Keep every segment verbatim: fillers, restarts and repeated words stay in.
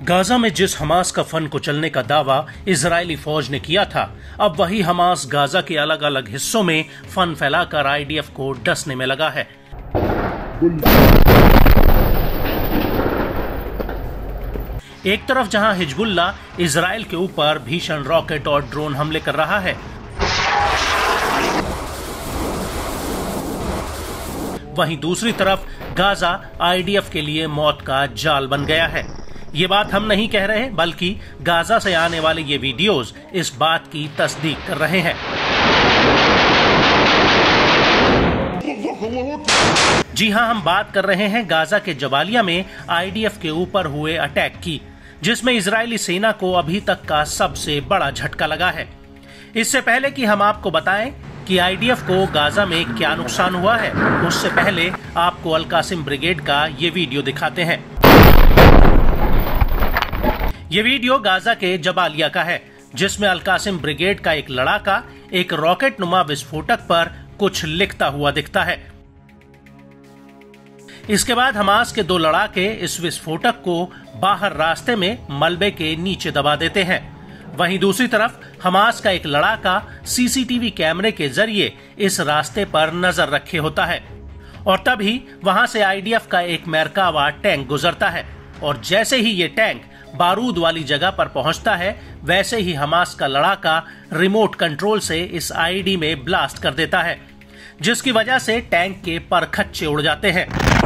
Gaza में जिस Hamas का फन कुचलने का दावा इजरायली फौज ने किया था, अब वही हमास गाजा के अलग अलग हिस्सों में फन फैलाकर आईडीएफ को डसने में लगा है। एक तरफ जहां हिजबुल्ला इजरायल के ऊपर भीषण रॉकेट और ड्रोन हमले कर रहा है, वहीं दूसरी तरफ गाजा आईडीएफ के लिए मौत का जाल बन गया है। ये बात हम नहीं कह रहे, बल्कि गाजा से आने वाले ये वीडियोस इस बात की तस्दीक कर रहे हैं। जी हां, हम बात कर रहे हैं गाजा के जबालिया में आईडीएफ के ऊपर हुए अटैक की, जिसमें इजरायली सेना को अभी तक का सबसे बड़ा झटका लगा है। इससे पहले कि हम आपको बताएं कि आईडीएफ को गाजा में क्या नुकसान हुआ है, उससे पहले आपको अल कासिम ब्रिगेड का ये वीडियो दिखाते हैं। ये वीडियो गाजा के जबालिया का है, जिसमें अल कासिम ब्रिगेड का एक लड़ाका एक रॉकेट नुमा विस्फोटक पर कुछ लिखता हुआ दिखता है। इसके बाद हमास के दो लड़ाके इस विस्फोटक को बाहर रास्ते में मलबे के नीचे दबा देते हैं। वहीं दूसरी तरफ हमास का एक लड़ाका सीसीटीवी कैमरे के जरिए इस रास्ते पर नजर रखे होता है, और तभी वहां से आईडीएफ का एक मेरकावा टैंक गुजरता है, और जैसे ही ये टैंक बारूद वाली जगह पर पहुंचता है, वैसे ही हमास का लड़ाका रिमोट कंट्रोल से इस आईडी में ब्लास्ट कर देता है, जिसकी वजह से टैंक के परखच्चे उड़ जाते हैं।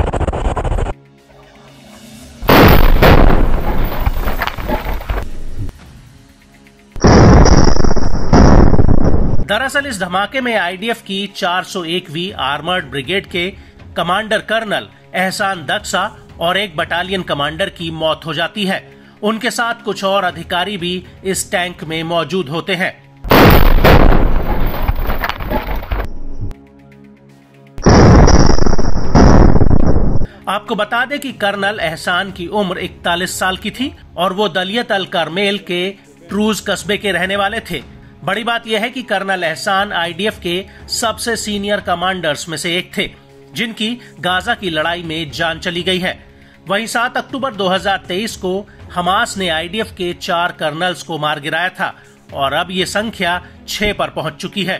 दरअसल इस धमाके में आईडीएफ की चार सौ एकवीं आर्मर्ड ब्रिगेड के कमांडर कर्नल एहसान दक्सा और एक बटालियन कमांडर की मौत हो जाती है। उनके साथ कुछ और अधिकारी भी इस टैंक में मौजूद होते हैं। आपको बता दें कि कर्नल एहसान की उम्र इकतालीस साल की थी और वो दलियत अल करमेल के ट्रूज कस्बे के रहने वाले थे। बड़ी बात यह है कि कर्नल एहसान आईडीएफ के सबसे सीनियर कमांडर्स में से एक थे, जिनकी गाजा की लड़ाई में जान चली गई है। वहीं सात अक्टूबर दो हज़ार तेईस को हमास ने आईडीएफ के चार कर्नल्स को मार गिराया था, और अब ये संख्या छह पर पहुंच चुकी है।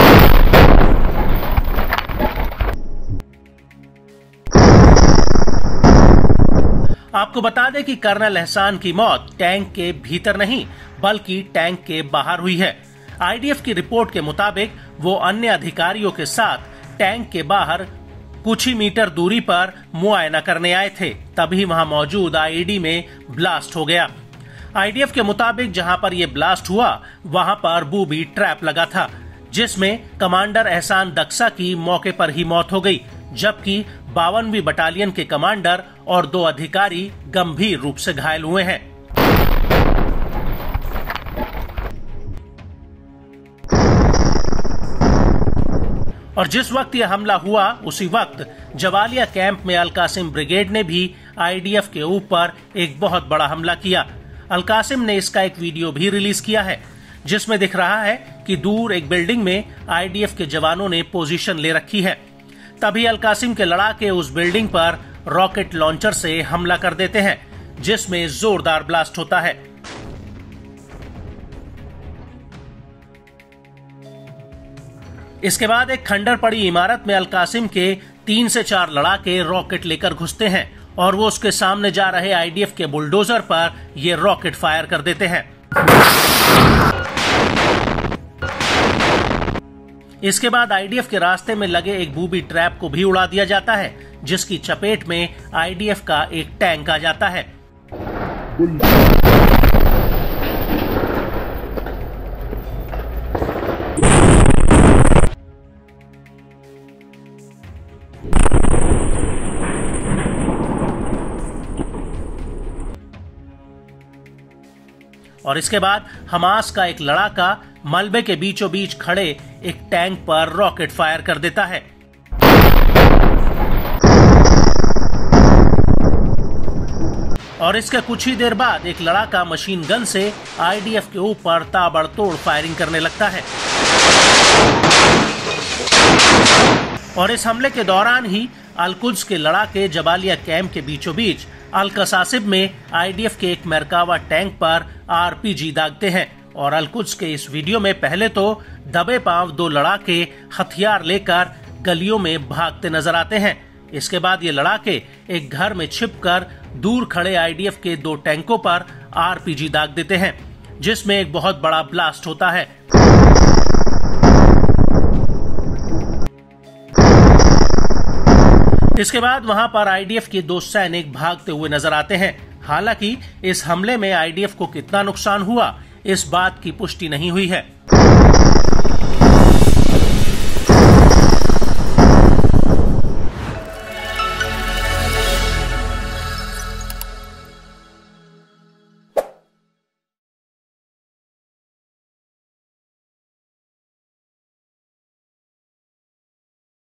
आपको बता दें कि कर्नल एहसान की मौत टैंक के भीतर नहीं, बल्कि टैंक के बाहर हुई है। आईडीएफ की रिपोर्ट के मुताबिक वो अन्य अधिकारियों के साथ टैंक के बाहर कुछ ही मीटर दूरी पर मुआयना करने आए थे, तभी वहां मौजूद आईडी में ब्लास्ट हो गया। आईडीएफ के मुताबिक जहां पर यह ब्लास्ट हुआ, वहां पर बूबी ट्रैप लगा था, जिसमें कमांडर एहसान दक्सा की मौके पर ही मौत हो गई, जबकि बावनवीं बटालियन के कमांडर और दो अधिकारी गंभीर रूप से घायल हुए हैं। और जिस वक्त यह हमला हुआ, उसी वक्त जबालिया कैंप में अल कासिम ब्रिगेड ने भी आईडीएफ के ऊपर एक बहुत बड़ा हमला किया। अल कासिम ने इसका एक वीडियो भी रिलीज किया है, जिसमें दिख रहा है कि दूर एक बिल्डिंग में आईडीएफ के जवानों ने पोजीशन ले रखी है। तभी अल कासिम के लड़ाके उस बिल्डिंग पर रॉकेट लॉन्चर से हमला कर देते हैं, जिसमें जोरदार ब्लास्ट होता है। इसके बाद एक खंडर पड़ी इमारत में अल कासिम के तीन से चार लड़ाके रॉकेट लेकर घुसते हैं, और वो उसके सामने जा रहे आईडीएफ के बुलडोजर पर ये रॉकेट फायर कर देते हैं। इसके बाद आईडीएफ के रास्ते में लगे एक बूबी ट्रैप को भी उड़ा दिया जाता है, जिसकी चपेट में आईडीएफ का एक टैंक आ जाता है। और इसके बाद हमास का एक लड़ाका मलबे के बीचों बीच खड़े एक टैंक पर रॉकेट फायर कर देता है। और इसके कुछ ही देर बाद एक लड़ाका मशीन गन से आईडीएफ के ऊपर ताबड़तोड़ फायरिंग करने लगता है। और इस हमले के दौरान ही अल-कुद्स के लड़ाके जबालिया कैंप के बीचों बीच अल कसासिब में आईडीएफ के एक मरकावा टैंक पर आरपीजी दागते हैं और अल कुद्स के इस वीडियो में पहले तो दबे पांव दो लड़ाके हथियार लेकर गलियों में भागते नजर आते हैं। इसके बाद ये लड़ाके एक घर में छिपकर दूर खड़े आईडीएफ के दो टैंकों पर आरपीजी दाग देते हैं, जिसमें एक बहुत बड़ा ब्लास्ट होता है। इसके बाद वहां पर आईडीएफ के दो सैनिक भागते हुए नजर आते हैं। हालांकि इस हमले में आईडीएफ को कितना नुकसान हुआ, इस बात की पुष्टि नहीं हुई है।